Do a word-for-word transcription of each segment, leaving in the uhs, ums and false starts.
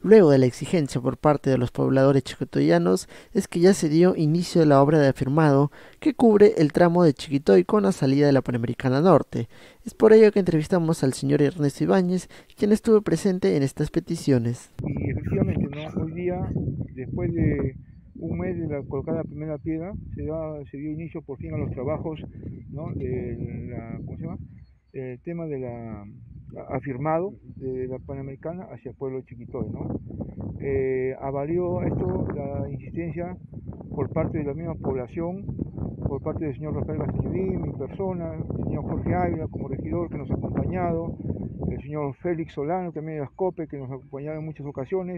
Luego de la exigencia por parte de los pobladores chiquitoyanos, es que ya se dio inicio de la obra de afirmado que cubre el tramo de Chiquitoy con la salida de la Panamericana Norte. Es por ello que entrevistamos al señor Ernesto Ibáñez, quien estuvo presente en estas peticiones. Y efectivamente, ¿no? Hoy día, después de un mes de la colocada la primera piedra, se, da, se dio inicio por fin a los trabajos, ¿no? de la, ¿cómo se llama? El tema de la afirmado de la Panamericana hacia el pueblo de Chiquitoy, ¿no? Eh, avalió esto la insistencia por parte de la misma población, por parte del señor Rafael Castañedín, mi persona, el señor Jorge Ávila como regidor que nos ha acompañado, el señor Félix Solano también de las COPE que nos ha acompañado en muchas ocasiones,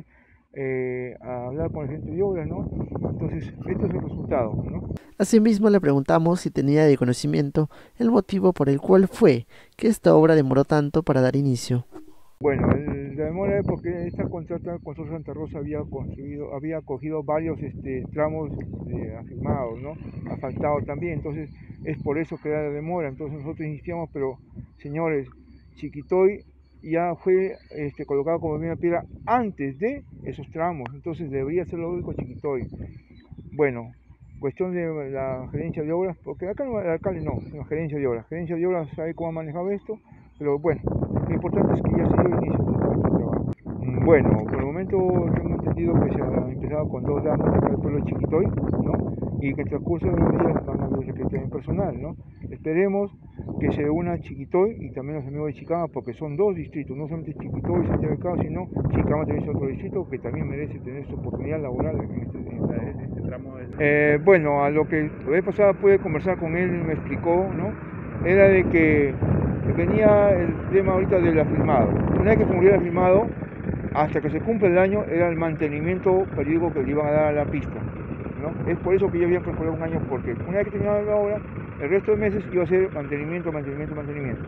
eh, a hablar con el gerente de obras, ¿no? Entonces, este es el resultado, ¿no? Asimismo le preguntamos si tenía de conocimiento el motivo por el cual fue que esta obra demoró tanto para dar inicio. Bueno, el- la demora es porque esta contrata Consorcio Santa Rosa había construido, había cogido varios este, tramos de afirmados, ¿no? Asfaltado también, entonces es por eso que da la demora. Entonces nosotros iniciamos, pero señores, Chiquitoy ya fue este, colocado como primera piedra antes de esos tramos, entonces debería ser lógico Chiquitoy. Bueno, cuestión de la gerencia de obras, porque acá no, el alcalde no, la gerencia de obras. Gerencia de obras sabe cómo ha manejado esto, pero bueno, lo importante es que ya se dio inicio a este trabajo. Mm, Bueno, por el momento tengo entendido que se ha empezado con dos damas acá del pueblo de Chiquitoy, ¿no? Y que en el transcurso de los días van a haber secretario personal, ¿no? Esperemos que se una Chiquitoy y también los amigos de Chicama, porque son dos distritos, no solamente Chiquitoy y Santiago de Cabo, sino Chicama también es otro distrito que también merece tener su oportunidad laboral en este, en este, en este tramo. De... Eh, bueno, a lo que la vez pasada pude conversar con él, me explicó, ¿no? Era de que venía el tema ahorita del afirmado. Una vez que muriera el afirmado, hasta que se cumple el año, era el mantenimiento periódico que le iban a dar a la pista, ¿no? Es por eso que yo había calculado un año, porque una vez que terminaba la obra, el resto de meses iba a ser mantenimiento, mantenimiento, mantenimiento.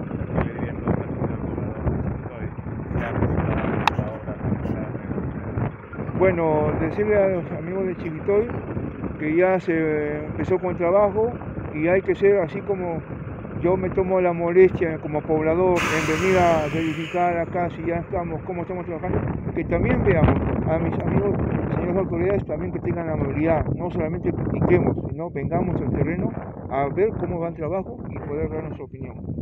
Bueno, decirle a los amigos de Chiquitoy que ya se empezó con el trabajo y hay que ser así como yo me tomo la molestia como poblador en venir a verificar acá si ya estamos, cómo estamos trabajando, que también veamos a mis amigos, señores autoridades, también que tengan la amabilidad, no solamente critiquemos, sino vengamos al terreno a ver cómo va el trabajo y poder dar nuestra opinión.